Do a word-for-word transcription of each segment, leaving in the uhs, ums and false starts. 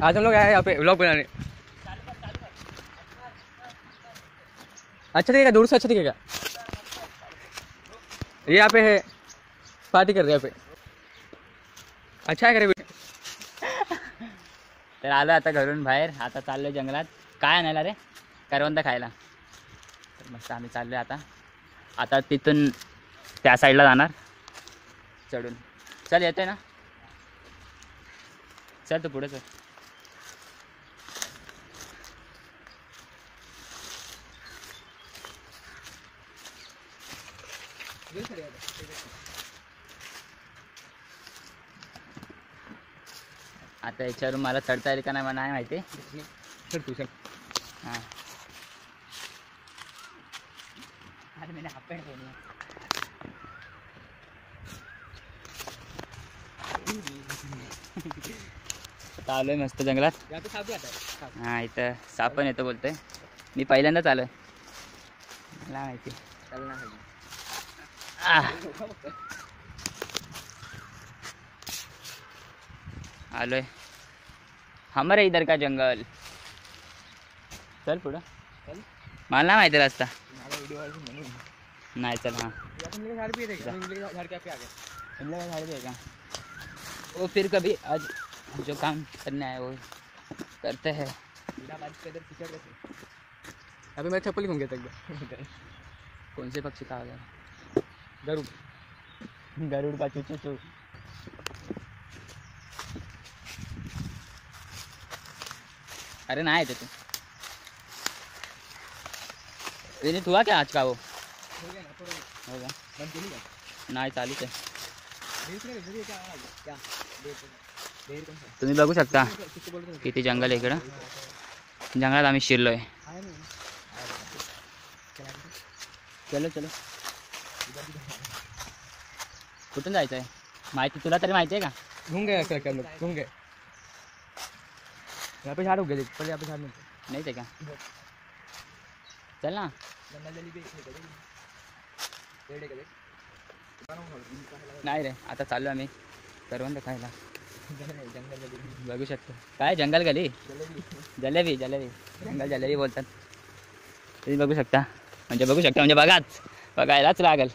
आज हम लोग आए यहाँ पे व्लॉग बनाने। अच्छा दिखेगा, दूर से अच्छा दिखेगा। ये यहाँ पे है, पार्टी कर रहे हैं यहाँ पे। अच्छा आहे का रे? तर आलो आता घरून बाहेर, आता चाललोय जंगलात। काय आणायला रे? करवंद खायला। तर मस्त आम्ही चाललोय आता आता तिथून त्या साईडला जाणार चढून। चल येतोय ना, चल तू पुढे चल। आता याच्यावरून मला चढता येईल का नाही मला नाही माहिती। चल तू चल। हाँ अरे मैंने हाफ पैंट पहनी है। आता आलोय मस्त जंगलात। हां इथं साप पण येतो बोलतोय। मी पहिल्यांदाच आलोय, मला माहिती। आलोय हमारे इधर का जंगल। चल पुढं, मला नाही माहिती रास्ता। नहीं चल। हाँ झाड़ भी देगा, झाड़ के पे आ गए। इमली का झाड़ भी है क्या? वो फिर कभी आज जो काम करने आए वो करते हैं। अभी मैं चप्पल घूम गया था एकदम। कौन से पक्षी का आ गया? गरुड़। गरुड़ का चू चू चू। अरे ना आए थे तू। विनीत हुआ क्या आज का? वो होगा नाही चालू आहे। तुम्ही बघू शकता किती जंगल आहे इकडं। जंगलात आम्ही शिरलोय। चलो चलो, कुठून जायचं आहे माहिती तुला तरी माहिती आहे का? घूम गए ऐसा कर लो, घूम गए। यहाँ पे झाड़ उग गए, पर यहाँ पे झाड़ नहीं नहीं थे क्या? चल ना। नाही रे, आता चाललो आम्ही करवंद खायला। बघू शकतो काय जंगल गली जलेबी जलेबी जंगल जलेबी बोलतात। तुम्ही बघू शकता, म्हणजे बघू शकता म्हणजे बघाच, बघायलाच लागल।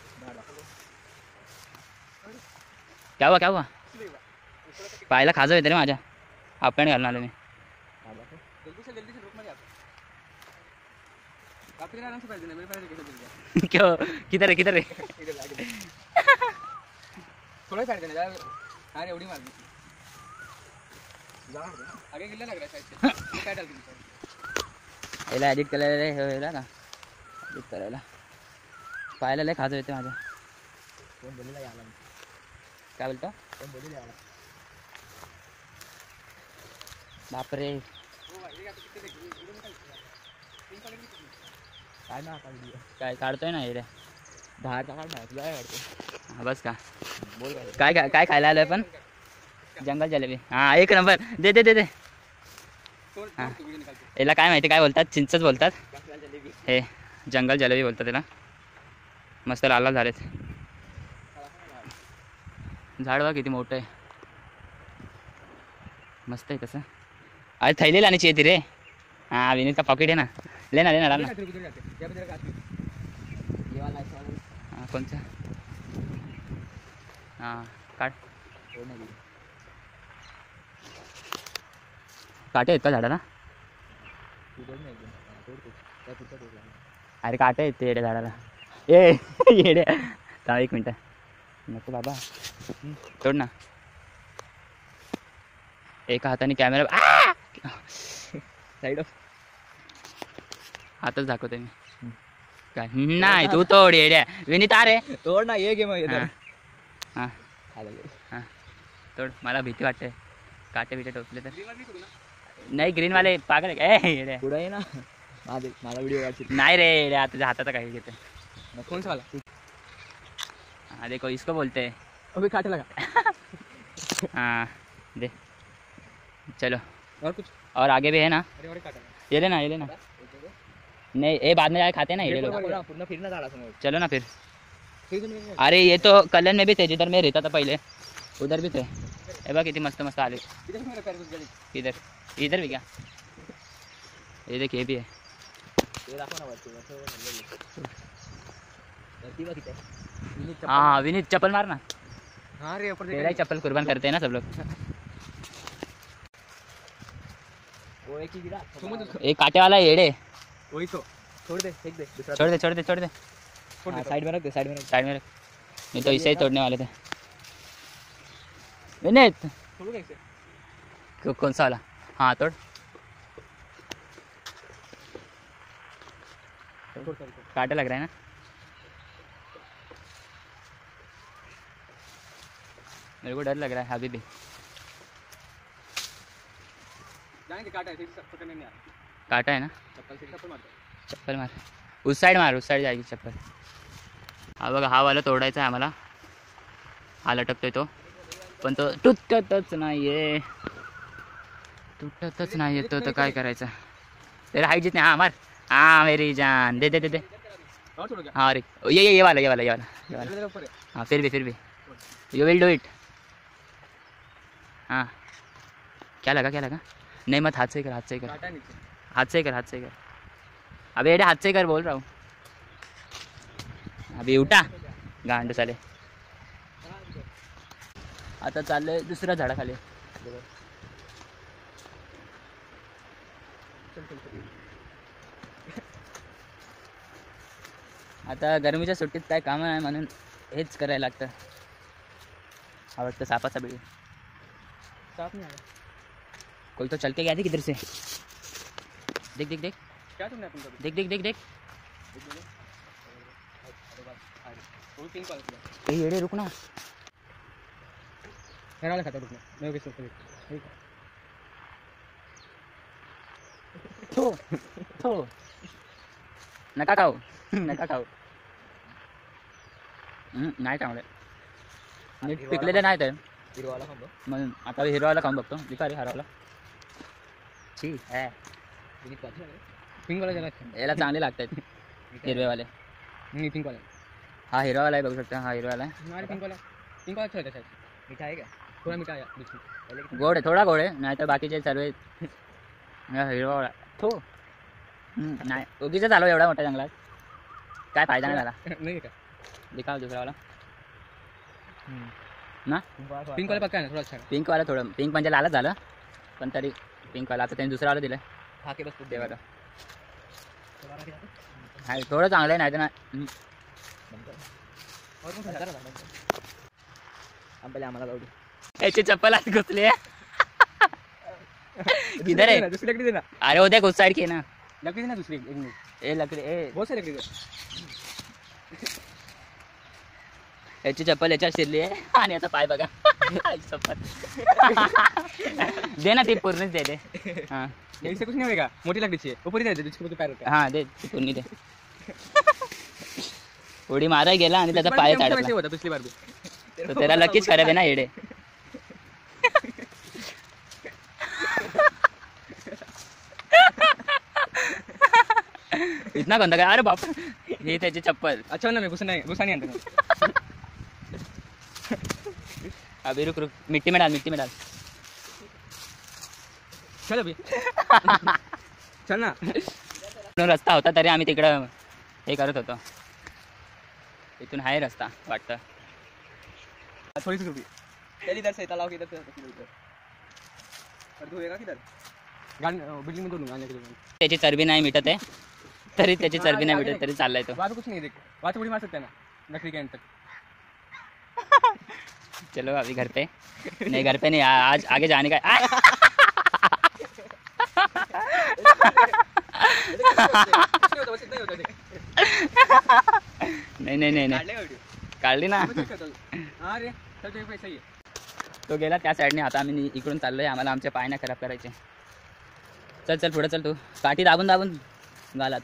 क्या हुआ क्या हुआ? पायला खाजं येते रे माझ्या, आपण घालून आलो मी। क्यों किधर है किधर है? थोड़ा साइड देना यार। अरे उड़ी मार दी आगे गिल्ला लग रहा है साइड से। काय डाल दी याला एडिट करायला रे हेला का एडिट करायला पाहायला लय खाजं येते माझ्या। कोण बोललेला याला? काय बोलतो? कोण बोललेला याला? बापरे काय ना का व्हिडिओ काय काढतोय ना हे रे बाहेर काढणार तुला काय वाटतं? हा बस का बोल काय काय काय खायला आलोय पण? जंगल जलेबी। हां एक नंबर, दे दे दे दे। हां याला काय माहिती काय बोलतात? चिंचच बोलतात हे, जंगल जलेबी बोलतात त्याला। मस्त लाल लाल झालेत। झाड बघ किती मोठं आहे, मस्त आहे कसं। अरे थैली लानी चाहिए थी रे। हाँ विनीत का पॉकेट है ना, लेना लेना डालना। हाँ कौन सा? हाँ काट। काटे आहेत का झाडाला? अरे काटे आहेत ते येड्या झाडाला। ए येड्या थांब एक मिनटं, नको बाबा तोड ना। एका हाताने कॅमेरा साइड ऑफ हातच दाखवते मी। काय नाही तू तोड येड्या। विनीत अरे तोड ना, ये गेम आहे। हां हां तोड, मला भीती वाटते काटे बिटे टोचले तर। नाही ग्रीन वाले पागल आहे का? ए येड्या पुढे ये ना, माझे मला व्हिडिओ काढशील? नाही रे येड्या, तुझ्या हाताचा काही घेते। कौन सा वाला? हाँ देखो इसको बोलते हैं। अभी काटे लगा। हाँ दे चलो। और कुछ और आगे भी है ना? अरे और काटा ये लेना ये लेना। नहीं ये बाद में जाके खाते हैं ना ये लोग। पूर्ण फिरना झाडा समोर। चलो ना फिर। अरे ये तो कल्याण में भी थे जिधर मैं रहता था पहले, उधर भी थे। हे बघ किती मस्त मस्त आले. इधर इधर भी क्या ये देख ये भी है. हाँ विनीत चप्पल मारना. हाँ रे ऊपर तेरा ही चप्पल कुर्बान करते हैं ना सब लोग. वो एक ही गिरा. एक कांटे वाला येड़े. वही तो छोड़ दे फेंक दे दूसरा. छोड़ दे छोड़ दे छोड़ दे. हाँ साइड में रख दे साइड में रख. साइड में रख. नहीं तो इसे ही तोड़ने वाले थे. विनीत छोड़ू कैसे? कौ- कौन सा वाला? हाँ तोड़. कांटे लग रहा है ना. मेरे को डर लग रहा है अभी भी. जाएंगे काटा है सब पकड़ने नहीं आ रहा. काटा है ना. चप्पल से चप्पल मार. चप्पल मार. उस साइड मार उस साइड जाएगी चप्पल. हा बघा हा वाला तोडायचा आहे आम्हाला. हा लटकतोय तो पण तो तुटतच नाही आहे. तुटतच नाही आहे तो तर काय करायचं. तेरा हाईट जितने हाँ मार. हाँ मेरी जान दे दे दे दे. और छोड़ो क्या? हाँ अरे ये ये ये वाला ये वाला ये वाला ये वाला. तेरे ऊपर है. हाँ फिर भी फिर भी यू विल डू इट. हाँ क्या लगा क्या लगा. नहीं मत हाथ से ही कर हाथ से ही कर काटा नीचे. हाथ से ही कर हाथ से ही कर. अबे एडे हाथ से ही कर बोल रहा हूँ. अभी उठा गांड साले. आता चाललंय दुसऱ्या झाडाखाली. आता गरमीच्या सुट्टीत काय काम आहे म्हणून हेच करायला लागतं. आवडतं सापाचा बिळी. साफ नहीं आ रहा. कोई तो चल के गया थी किधर से. देख देख देख क्या तुमने अपन को? देख देख देख देख. वो पिंक वाला था. ए येड़े रुक ना. मेरा वाला खाता रुकना. मैं भी सोच रही. ठीक है. थो थो नका खाऊ नका खाऊ. हम्म, नाही चांगले. नीट पिकलेले नाही ते हीरो वाला खाओ. म्हणून आता हिरवाला खाऊन बघतो. विका रे हरवला. छी है. पिंक वाला जरा अच्छा. याला चांगले लागतात हिरवेवाले. नहीं पिंक वाला. हा हिरवावाला आहे बघू शकता. हा हिरवावाला आहे. हमारे पिंक वाला. पिंक वाला अच्छा लगता है. मीठा है क्या? थोड़ा मीठा है बीच में. गोड आहे थोडा गोड आहे. नाही तर बाकीचे सर्व हा हिरवावाला. थो हम्म, नाही उगीच झालो एवढा मोठा जंगलात. काय फायदा नाही झाला. नहीं क्या? दिखाव दुसरावाला ना. पिंक वाला पक्का है ना थोड़ा अच्छा है. पिंकवाला थोडं पिंक म्हणजे लालच झालं पण तरी पिंकवाला. आता त्यांनी दुसरावाला दिलं खा के बस देवाला. हा थोडं चांगलं आहे नाही तर नाही. और कौन सा है? हम पहले हमारा गाड़ी. याची चप्पल आत घुसली. किधर है? दूसरी लकड़ी देना. अरे वो देख उस साइड की है ना. लकड़ी देना दूसरी. एक मिनट. ए लकडी ए बहुत सारी लकड़ी दे. याची चप्पल याच्यात शिरली आहे आणि याचा पाय बघा. चप्पल दे ना ती पूर्णच दे दे. हां इससे कुछ नहीं होगा. मोटी लकड़ी चाहिए. ऊपर ही दे दे जिसके ऊपर पैर रखा. हां दे ती पूर्ण दे. उडी मारायला गेला आणि त्याचा पाय वैसे अडकला. होता पिछली बार भी. तो तेरा लकीच खराब आहे ना येडे. इतना गंदा काय. अरे बाप ही त्याची चप्पल. अच्छा ना मैं गुस्सा नहीं गुस्सा नहीं आता. अभी रुक रुक मिट्टी में डाल मिट्टी में डाल. चल अभी. चल ना. इथून रस्ता होता तरी आम्ही तिकडं हे करत होतो. इथून आहे रस्ता वाटतं. थोड़ी सी रुपी. पहले इधर से तालाब के इधर से इधर. और तू होएगा किधर? गाड़ी बिल्डिंग में तो लूंगा आने के लिए. त्याची चरबी नाही मिटत आहे तरी त्याची चरबी नाही मिटत तरी चाललाय तो. वहाँ पे कुछ नहीं देख. वहाँ से उड़ी मार सकते हैं ना लकड़ी के एंड तक. चलो अभी घर पे नहीं घर पे नहीं आज आगे जाने का. नहीं नहीं नहीं नहीं काढली ना. हाँ रे चल तुझे पैसा ही. तो गेला त्या साईडने. आता आम्ही इकडून चाललोय. आम्हाला आमचे पाय नाही खराब करायचे. चल चल पुढे चल. तू काठी दाबून दाबून गालात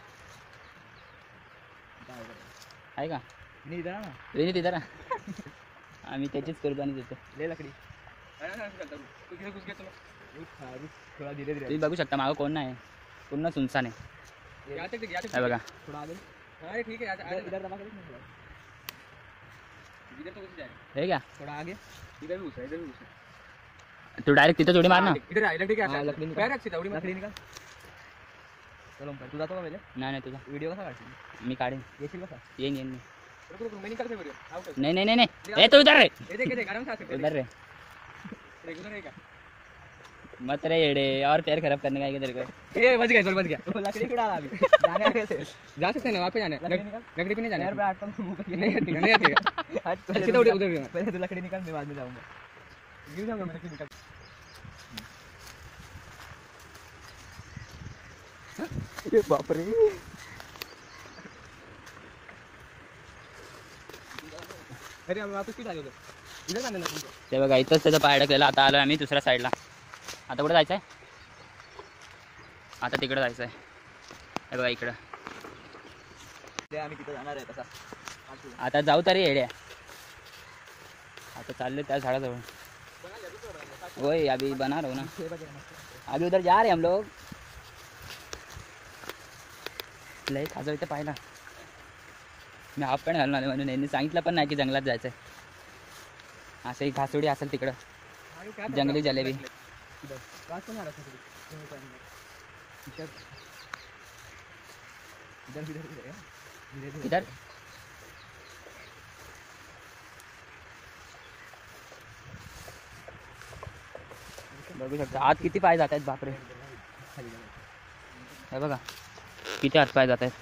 आहे का. नहीं इधर ना. विनीत इधर आ. आम्ही त्याचीच कुर्बानी देतो. ले लकड़ी. तू किधर घुस गया. चलो थोड़ा धीरे धीरे. तुम्ही बघू शकता मागं कोण नाही. पूर्ण सुनसान आहे. यहाँ तक यहाँ तक हे बघा. थोड़ा आगे. हाँ ठीक है. इधर दबा के. इधर तो घुस जाए. हे क्या थोड़ा आगे. इधर भी घुसा, इधर भी घुसा। तू डायरेक्ट तिथं उडी मार ना. इधर आ, लकड़ी हाँ, लकड़ी निकाल. पैर रख सीधा, उडी मार. लकड़ी निकाल. चलो ऊपर. तू जातो का पहिले? नाही नाही तुझा व्हिडिओ कसा काढशील? मी काढेन. येशील कसा? येईन येईन मी. रुक रुक, मैं निकालते व्हिडिओ. आउट. नहीं नहीं नहीं नहीं ए तू इधर रे. ये देख, ये देख, आराम से आ सकते. इधर रे. रेगुलर है क्या? मत रे येड़े और पैर खराब करने का है तेरे को. ए बच गया, चल बच गया. तो लकड़ी उड़ा रहा अभी. जाने है कैसे? जा सकते हैं ना, वहाँ पे जाना है. लकड़ी पे नहीं जाना है. यार मैं आटता हूँ मुंह पे. नहीं हटेगा, नहीं हटेगा. सीधा उधर उधर. पहले तो लकड़ी निकाल, मैं बाद में जाऊंगा. गिर जाऊंगा मैं लकड़ी निकाल. ये बाप रे. अरे हम वापस किती आलो होतो. इधर जाणार ना तुमचं. ते बघा इथंच त्याचा पाय अडकलेला. आता आलो आम्ही दुसऱ्या साईडला. आता कुठे जायचं आहे? आता तिकडे जायचं आहे. हे बघा इकडं. आम्ही तिथे जाणार आहे तसा. आता जाऊ तरी येड्या. आता चालले त्या झाडाजवळ. वही अभी बना रहा हूँ ना. अभी उधर जा रहे हम लोग. लय खाजळ इथे पाहिला. मी हाफ पॅन्ट घालून आले म्हणून यांनी सांगितलं पण नाही की जंगलात जायचं आहे. असं एक घासोडी असेल तिकडं. जंगली जलेबी. इधर बघू शकता आत किती पाय जात आहेत. बापरे. हे बघा किती आत पाय जात आहेत.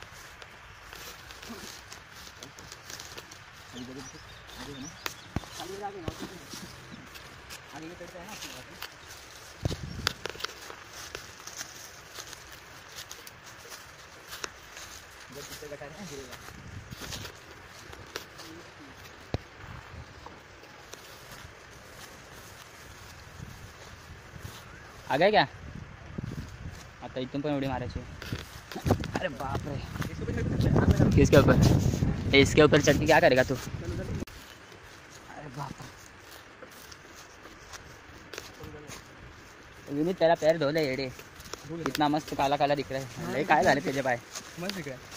आ गए क्या? आता इथून पण उडी मारायची. अरे बाप रे. किसके ऊपर? इसके ऊपर चढ़ के क्या करेगा तू? अरे बाप रे. विनीत तेरा पैर धोले येडे. कितना मस्त काला काला दिख रहा है. लय काय झाले त्याचे पाय. मस्त दिख रहा है.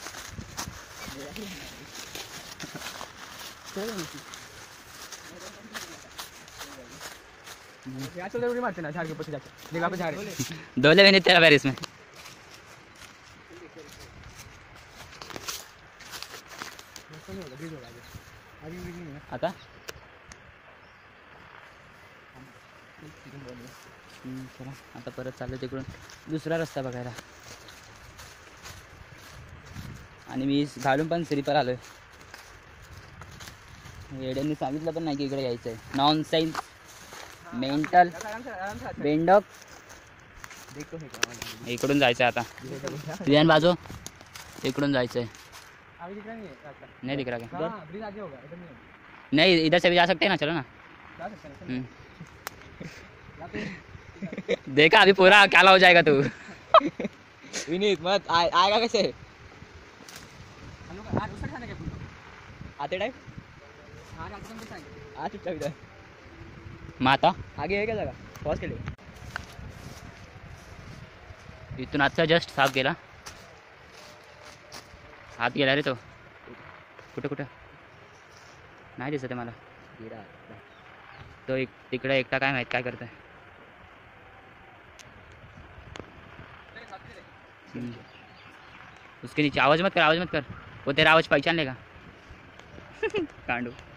यहाँ चल उड़ी मारते ना झाड़ के ऊपर से जाके. जगह पे झाड़ है. धोले विनीत तेरा पैर इसमें. आता चला आता परत चाललो तिकडून दुसरा रस्ता बघायला. आणि मी घालून पण स्लीपर आलोय. येड्यांनी सांगितलं पण नाही की इकडे यायचं आहे. नॉन सेन्स मेंटल बेंडक. इकडून जायचं आहे आता. तुझ्या बाजू इकडून जायचं आहे. नहीं दिख रहा क्या? नहीं इधर से भी जा सकते हैं ना. चलो ना. देखा अभी पूरा काला हो जाएगा तू. विनीत मत आ, आएगा कैसे? आते टाइम आ चुपचाप इधर. माता आगे है क्या जगह पॉज के लिए? इथून आजचा जस्ट साफ गेला. हात गेला रे तो. कुठं कुठं नाही दिसत आहे मला. तो एक तिकडे एकटा काय माहित काय करतोय. उसके नीचे आवाज मत कर, आवाज मत कर. वो तेरा आवाज पहचान लेगा. कांडू.